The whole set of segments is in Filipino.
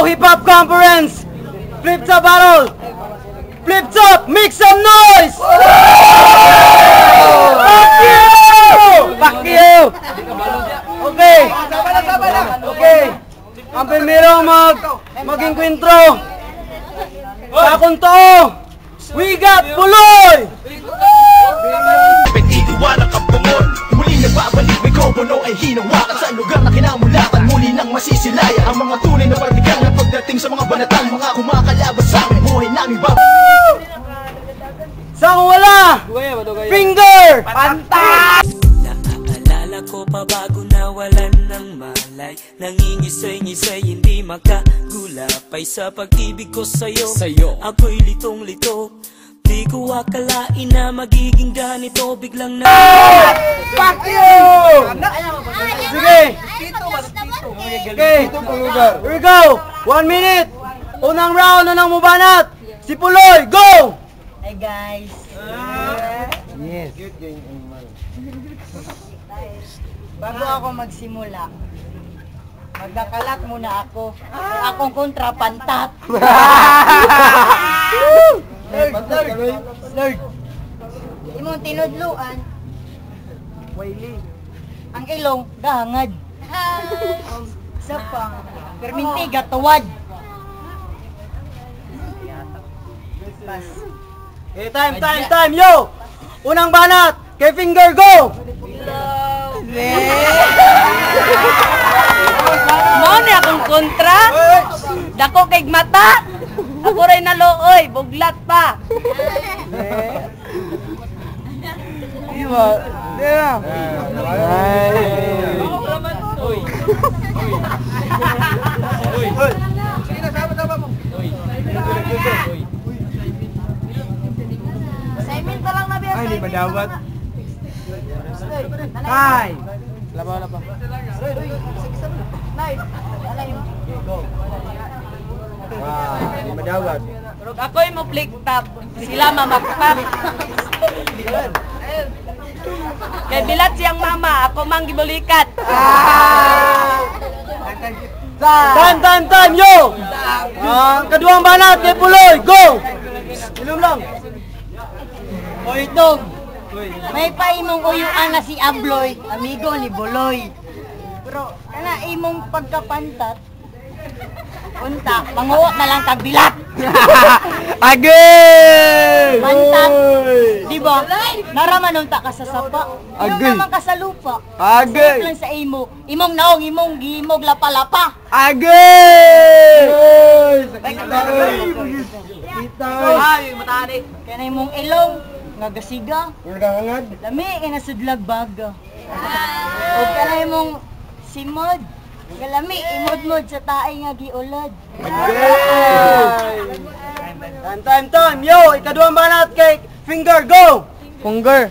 Hip Hop Conference! Flip Top Battle! Flip Top, make some noise! Fuck you! Fuck you! Okay. Okay. Ang primerong mag-inkwentro. Sa akong to, we got Puloy! Pinitiwala ka bumol. Muling nagbabalik, may kobono ay hinawakan sa lugar na kinamulatan. Muli nang masisilaya ang mga tunay na partigang na pagdating sa mga banatan. Mga kumakalaban sa amin, buhay namin bab. Sang wala! Finger! Pantas! Naaalala ko pa bago nawalan ng malay. Nangingisay-ngisay, hindi makagulapay sa pag-ibig ko sa'yo. Ako'y litong-lito, di ko akalain na magiging ganito. Biglang na... Fuck you! Sige! Okay, here we go! 1 minute! Unang round, unang mubanat! Si Puloy, go! Hi guys! Yes. Bago ako magsimula, magkakalat muna ako. Akong kontrapantat. Lord, imong tinudluan. Wiley. Ang ilong, dahangad. Isa pa, permintiga, tuwad. Pas. Okay, time, yo! Unang banat, kay Finger, go! Mao ni akong kontra. Dako kay mata. Ako ray naluoy, buglat pa. Diba? Diba? Assignment pa lang na biya. Ay, di ba dapat? Ay! Labaw. Wow, madawat. Pero ako'y mo flick top. Sila mamakpap. Kay bilat siyang mama, ako mang gibulikat. Time, yo! Kaduang banat kay Puloy, go! Ilum lang. O itong, may paimong uyuan na si Abloy, amigo ni Buloy. Pero, kana imong pagkapantat, unta, manguwak na lang kag bilat. Agay! Pantat, di ba? Naraman unta ka sa sapa. Imong Agay. naman ka sa lupa. Agay! Sarap lang sa imo. Imong naong, imong gimog lapa-lapa. Agay! Ay, matani. Kaya na imong ilong, nga gasiga. Nagangangad? Lami, kaya nasudlag baga. O kaya na imong simod. Galami, imod-mod sa taay nga giulad. Time, yo! Ikaduang banat kay Finger, go! Finger.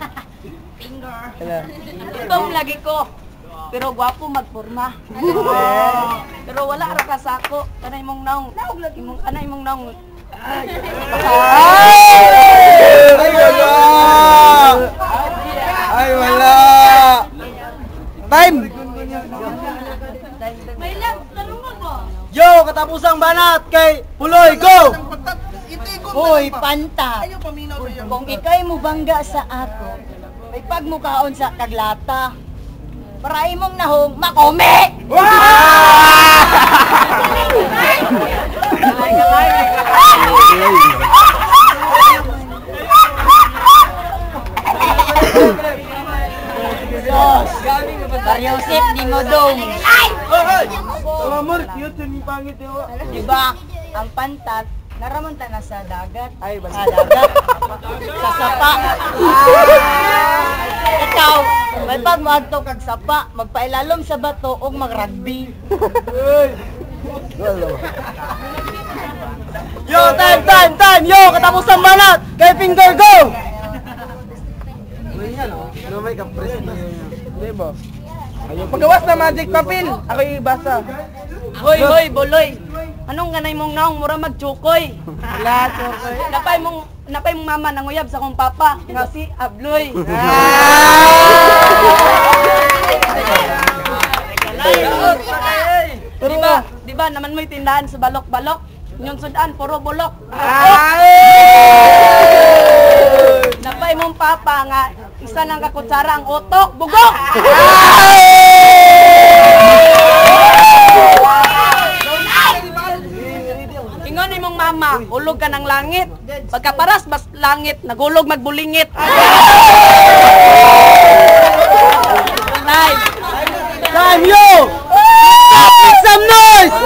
Itong lagi ko. Pero gwapo magporma. Pero wala ra ka sako. Kanay mong naong. Kanay mong naong. Ay, wala! Ay, wala! Time! Yo, katapusang banat kay Puloy, go! Hoy, panta. Kung ikay mo bangga sa ako, may pagmukaon sa kaglata. Para imong nahong makome! Sos! Mariosip di mo dong. Salamor, cute yun yung pangit yun. Diba, ang pantat, naramunta na sa dagat. Ay, basta. Sa dagat. Sa sapa. Ikaw, may pag magto kag sapa, magpailalom sa bato o mag-rugby. Yo, time! Yo, katapusang banat kay Finger, go! Ano may kapres na yun? Diba? Paggawas na magic papel, ako'y basa. Hoy, Buloy. Anong ganay mong naong mura magtsukoy? Wala, chokoy. Napay mong mama nanguyab sa kong papa nga si Abloy. Di ba Di ba naman mo'y tindahan sa balok-balok? Yung sudan, puro bulok. Napay mong papa nga, isa ng kakutsara ang utok, bugok! Ingon ni mong mama, ulog ka ng langit. Pagkaparas, bas langit, nagulog magbulingit. Time! Time yo! Make some noise!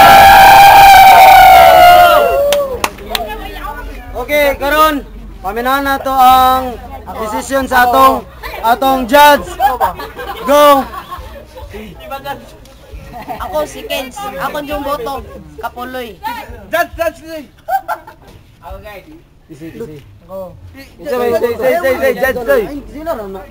Okay, karon paminahan na to ang decision sa atong judge. Go! Ako si Kens, ako yung boto, Kapuloy. Judge! Okay. Isi. Say, judge. Sino na?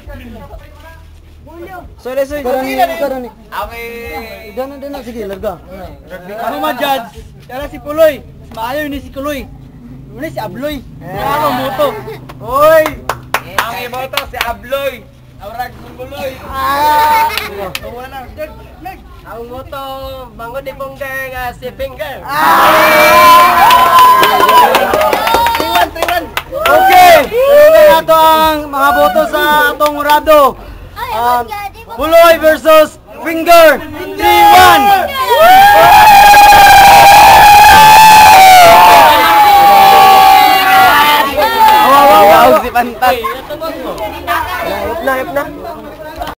Sorry. Karani. Okay. Dana, sige, larga. Ako ma-judge. Kaya si Puloy. Maayaw ni si Kuloy. Ano si Abloy? Ako moto. Hoy! Ang iboto si Abloy. Aurag ng Buloy. Ang moto, bango di Bonggeng, si Finger. Okay! Pero na ito ang mga boto sa atong rado. Buloy versus Finger. 3-1! Wow, si Pantat. Naip na.